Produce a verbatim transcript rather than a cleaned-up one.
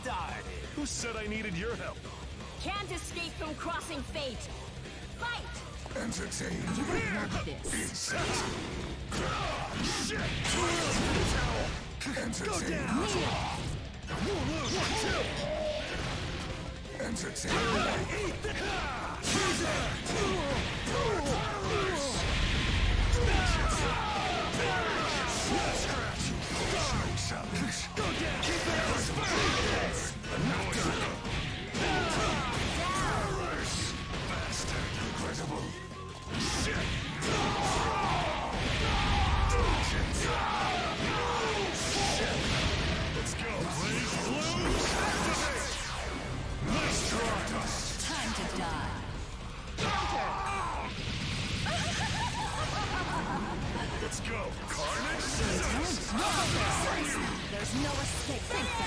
started. Who said I needed your help? Can't escape from crossing fate. Fight! Entertain. You don't want this. Insect. Shit! Entertain. Go down! One, two! Entertain. Eat the... Go down! Keep it Bastard. Incredible. Shit! Let's go! Blaze Blue! Activate! Nice try! Time to die. Let's go! Carnage! There's no escape. Think